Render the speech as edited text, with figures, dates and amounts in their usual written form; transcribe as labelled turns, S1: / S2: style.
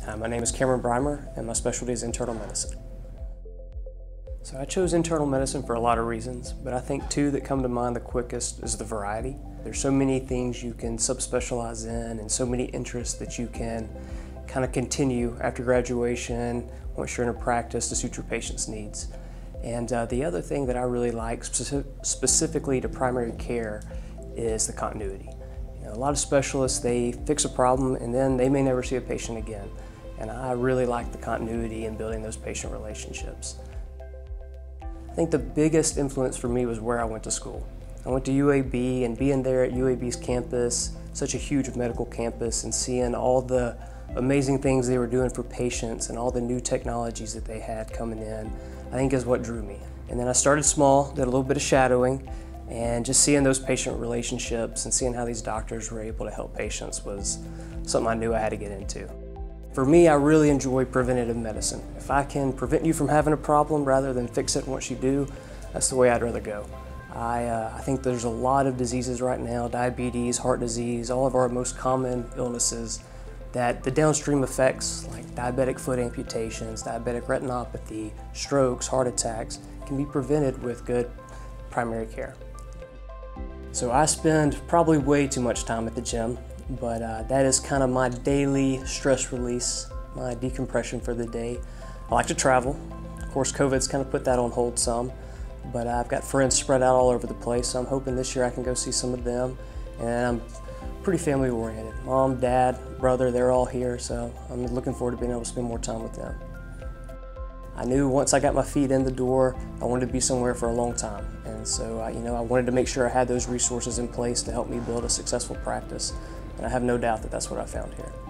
S1: Hi, my name is Brimer, and my specialty is internal medicine. So I chose internal medicine for a lot of reasons, but I think two that come to mind the quickest is the variety. There's so many things you can subspecialize in and so many interests that you can kind of continue after graduation once you're in a practice to suit your patient's needs. And the other thing that I really like specifically to primary care is the continuity. A lot of specialists, they fix a problem and then they may never see a patient again. And I really like the continuity in building those patient relationships. I think the biggest influence for me was where I went to school. I went to UAB, and being there at UAB's campus, such a huge medical campus, and seeing all the amazing things they were doing for patients and all the new technologies that they had coming in, I think is what drew me. And then I started small, did a little bit of shadowing, and just seeing those patient relationships and seeing how these doctors were able to help patients was something I knew I had to get into. For me, I really enjoy preventative medicine. If I can prevent you from having a problem rather than fix it once you do, that's the way I'd rather go. I think there's a lot of diseases right now, diabetes, heart disease, all of our most common illnesses, that the downstream effects like diabetic foot amputations, diabetic retinopathy, strokes, heart attacks can be prevented with good primary care. So I spend probably way too much time at the gym, but that is kind of my daily stress release, my decompression for the day. I like to travel. Of course, COVID's kind of put that on hold some, but I've got friends spread out all over the place, so I'm hoping this year I can go see some of them. And I'm pretty family oriented. Mom, dad, brother, they're all here, so I'm looking forward to being able to spend more time with them. I knew once I got my feet in the door, I wanted to be somewhere for a long time. And so I wanted to make sure I had those resources in place to help me build a successful practice. And I have no doubt that that's what I found here.